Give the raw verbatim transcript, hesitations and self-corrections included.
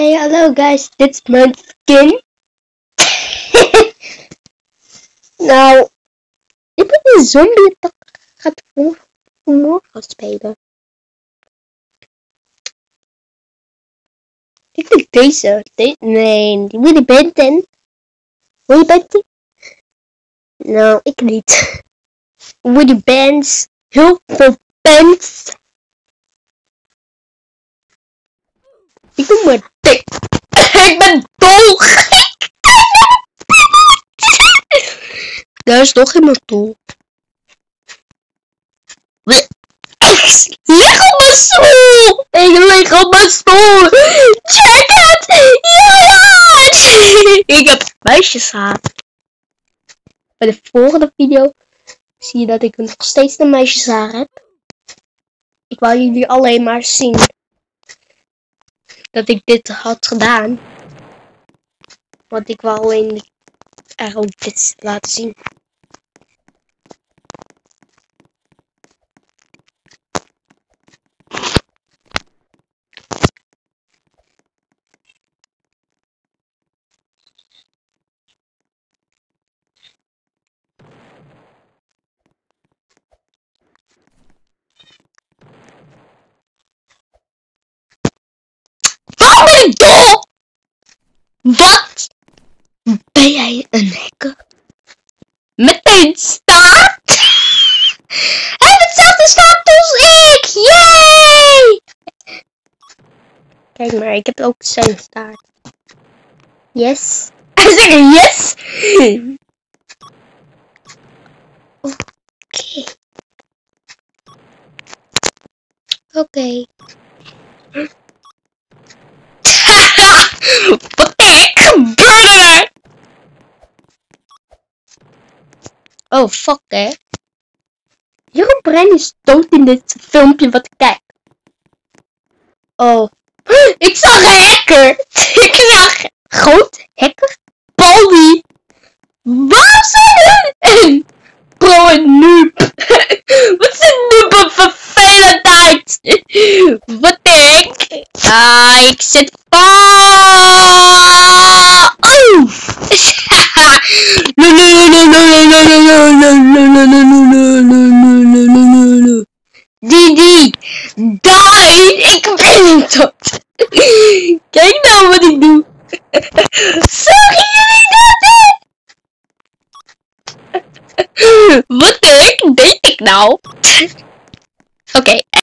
Hey, hallo guys, dit is mijn skin. Nou, ik ben een zombie dat gaat voor morgen spelen. Ik denk deze. De nee, die Willy Benton. Willy Benton? Nou, ik niet. Willy Benz. Heel veel pens. Ik doe maar dik. Ik ben dolgek. Daar is nog iemand toe. Ik lig op mijn stoel. Ik lig op mijn stoel. Check het. Ja. Ik heb meisjeshaar. Bij de volgende video zie je dat ik nog steeds een meisjeshaar heb. Ik wou jullie alleen maar zien dat ik dit had gedaan. Want ik wou alleen er ook dit laten zien. Waarom ben ik dol? Wat? Ben jij een hacker? Met een staart? Hij heeft hetzelfde staart als ik! Yay! Kijk maar, ik heb ook zijn staart. Yes. Hij zegt yes! Oké. Oké. Wat de heck gebeurde er? Oh, fuck hè. Jeroen Brein is dood in dit filmpje wat ik kijk. Oh. Ik zag een hacker. Ik zag een groot hacker. Baldi. Waarom zijn er een pro en noob? Wat is een noob een vervelendheid? Wat de heck? Ah, ik zit vast. Oeh. Didi, die, ik ben niet tot. Kijk nou wat ik doe. Sorry jullie dat? Wat de heck deed ik nou? Oké. Okay.